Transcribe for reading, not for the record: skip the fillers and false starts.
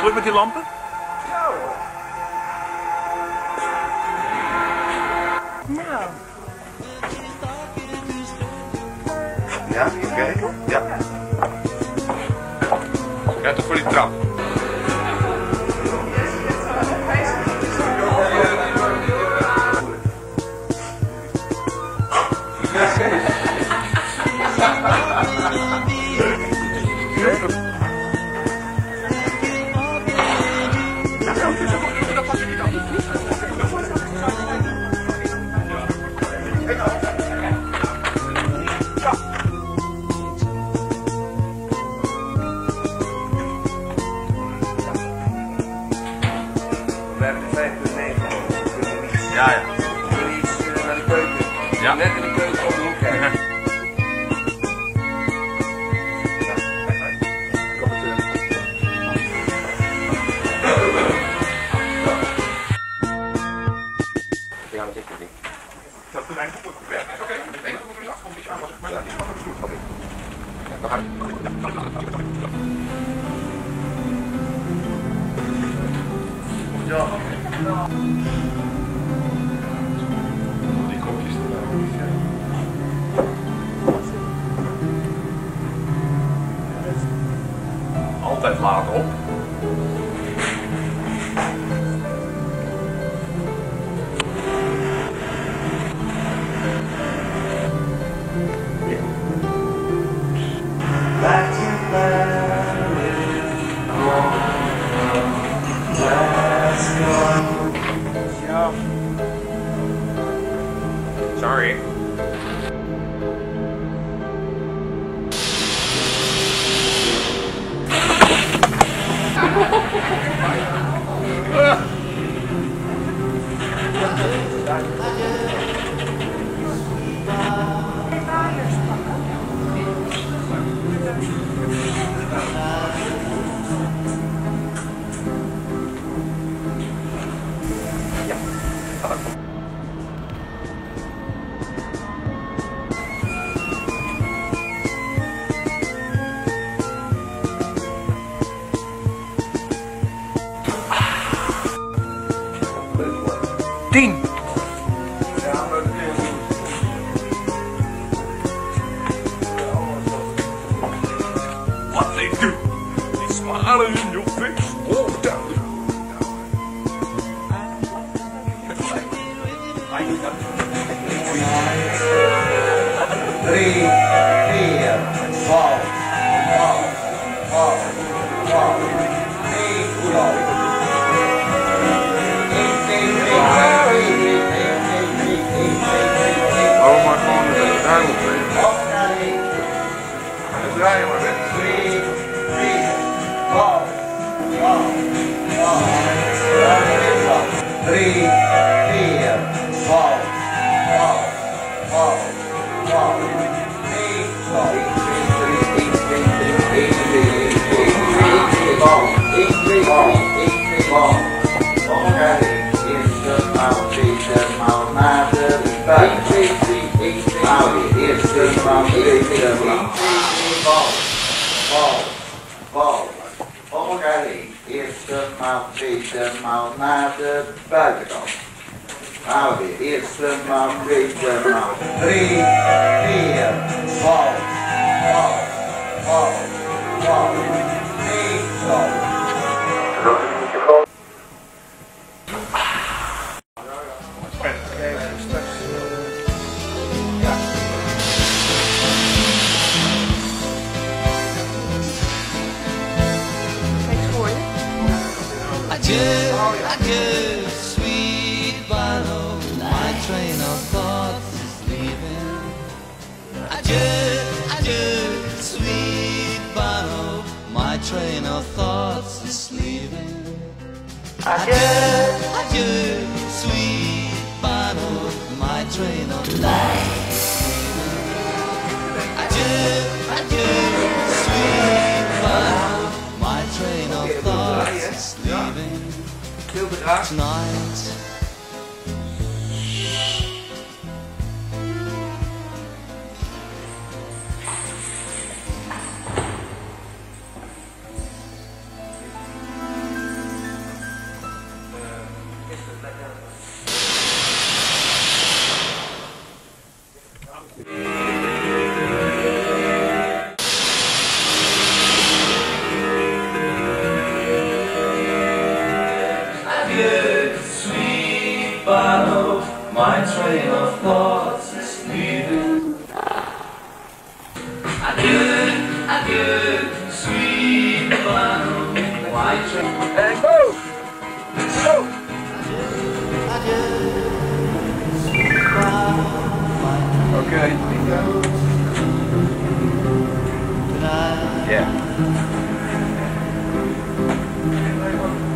druk met die lampen? Nou. Ja, even kijken. Ja. Ja, toch voor die trap. Ja, ja. Jullie iets naar de keuken. Ja. Net in de keuken op de hoek kijken. Ja, dat is het niet. Dat is mijn goed. Oké, ik denk dat we er afkomt. Maar dat is wel goed. Oké. Ja, dan gaan we. Ja. Die kopjes erbij. Altijd laat op. Sorry. Tien. What they do? They smile in your face. Oh, down. Drie, vier, waltz, waltz, waltz, waltz. Eén, waltz. Oh, maar gewoon de duim opnemen. En draaien maar weg. 3, 4, waltz, waltz, waltz. 3, 4, waltz, waltz, waltz, waltz. 1, waltz. 1, 2, 3, waltz. Eerste maal, tweede maal, na de buiten. 1, 2, 3, maal, eerste maal, tweede maal. Bal, bal, om elkaar heen. Eerste maal, tweede maal, naar de buitenkant. Haal weer, eerste maal, tweede maal. 3, 4, bal, bal, bal, bal. 1, bal. Adieu, adieu, sweet Bahnhof, my train of thoughts is leaving. Adieu, adieu, sweet Bahnhof, my train of thoughts is leaving. Adieu, adieu, sweet Bahnhof, my train of thoughts is leaving. Adieu, adieu, sweet Bahnhof, my train of thoughts is leaving. Tonight. my train of thoughts is leaving. Adieu, adieu, sweet Bahnhof, my train. And go! Go! Adieu, sweet Bahnhof. Okay. Good night. Yeah.